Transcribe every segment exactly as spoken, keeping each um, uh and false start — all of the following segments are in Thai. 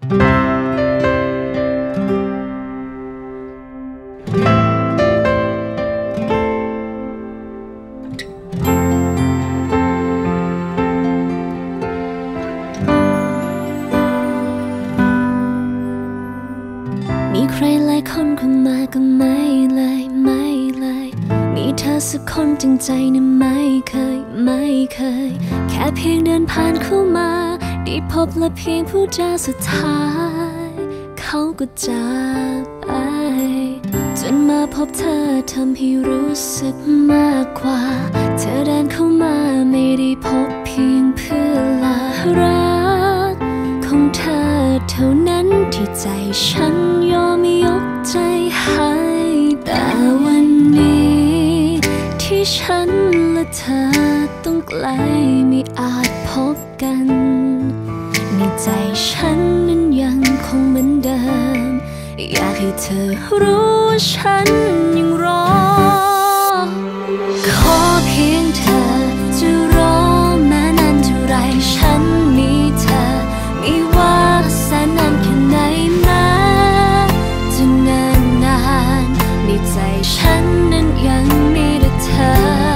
มีใครหลายคนเข้ามาก็ไม่เลยไม่เลยมีเธอสักคนจริงใจนะไม่เคยไม่เคยแค่เพียงเดินผ่านเข้ามาได้พบและเพียงผู้จาสุดท้ายเขาก็จากไปจนมาพบเธอทำให้รู้สึกมากกว่าเธอเดินเข้ามาไม่ได้พบเพียงเพื่อลารักของเธอเท่านั้นที่ใจฉันยอมยกใจให้แต่วันนี้ที่ฉันและเธอต้องไกลไม่อาจพบกันในใจฉันนั้นยังคงเหมือนเดิมอยากให้เธอรู้ว่าฉันยังรอขอเพียงเธอจะรอแม้นานเท่าไรฉันมีเธอไม่ว่าแสนนานแค่ไหนมาจะนานนานในใจฉันนั้นยังมีแต่เธอ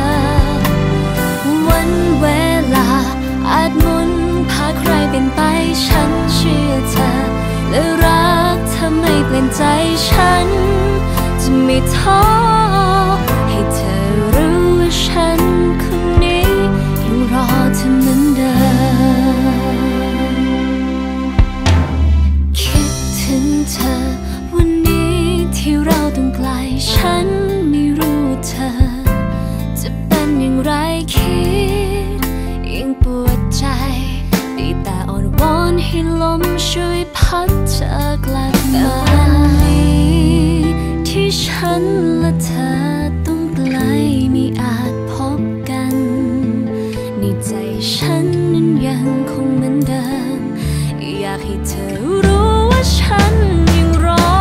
วันเวลาอาจหมุนพาใครเป็นไปฉันเชื่อเธอและรักเธอไม่เปลี่ยนใจฉันจะไม่ท้อให้เธอรู้ว่าฉันคนนี้ยังรอเธอเหมือนเดิมคิดถึงเธอวันนี้ที่เราต้องไกลฉันไม่รู้เธอจะเป็นอย่างไรคิดยิ่งปวดใจได้แต่อ่อนวอนให้ลมช่วยพัดเธอกลับมาที่ฉันและเธอต้องไกลไม่อาจพบกันในใจฉันนั้นยังคงเหมือนเดิมอยากให้เธอรู้ว่าฉันยังรอ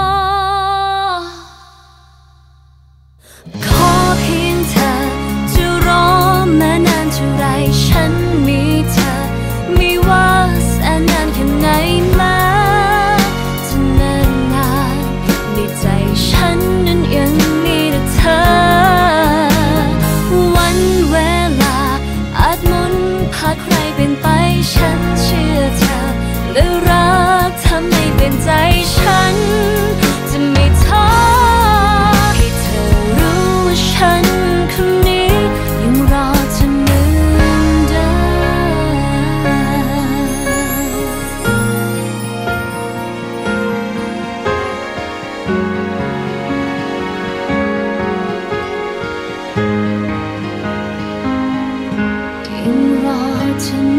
ขอเพียงเธอจะรอแม้นานเท่าไรฉันมีเธอไม่ว่าแสนนานแค่ไหนมาจะนานนานในใจฉันนั้นยังมีแต่เธอวันเวลาอาจหมุนพาใครเป็นไปฉันเชื่อเธอและรักเธอไม่เปลี่ยนใจฉันจะไม่ท้อให้เธอรู้ว่าฉันคนนี้ยังรอเธอเหมือนเดิมยังรอเธอ